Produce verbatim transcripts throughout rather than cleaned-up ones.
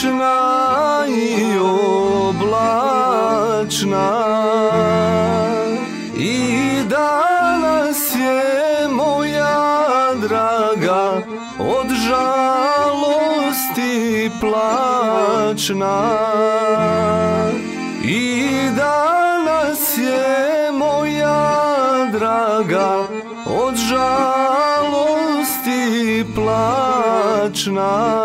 mračna i oblačna, i danas je moja draga od žalosti plačna. I danas je moja draga od žalosti plačna.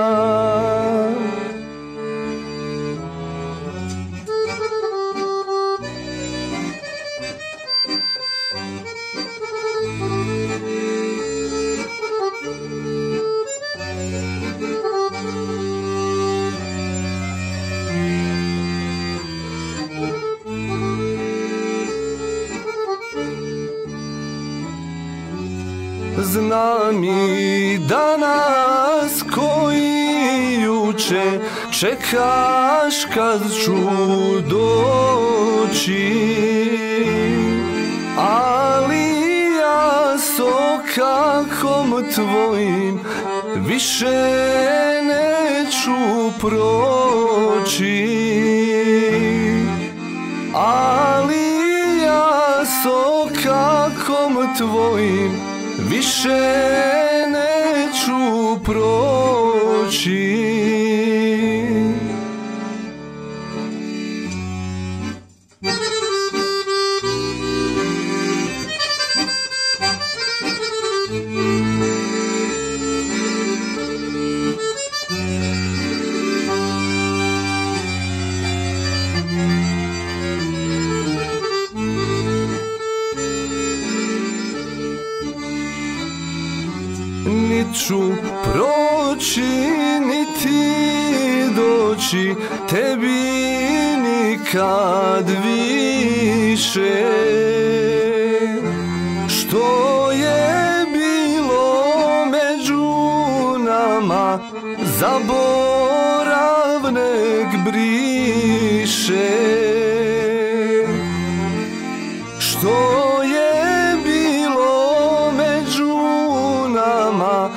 Znam i danas koji juče čekaš kad ću doći, ali ja s okakom tvojim više neću proći. Ali ja s okakom tvojim više neću proći. Nit ću proći, niti doći tebi nikad više. Što je bilo među nama, zaborav nek briše. Što je bilo među nama,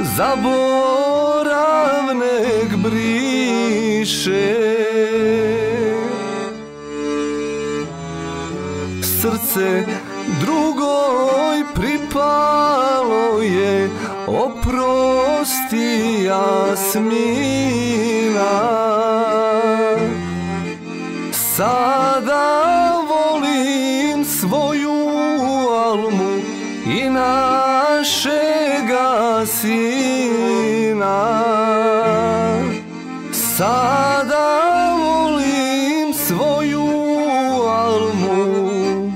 zaborav nek briše. Srce drugoj pripalo je, oprosti Jasmina. Sada volim svoju Almu i našega sina. Sada volim svoju Almu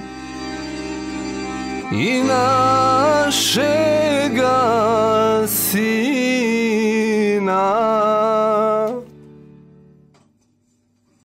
i našega sina.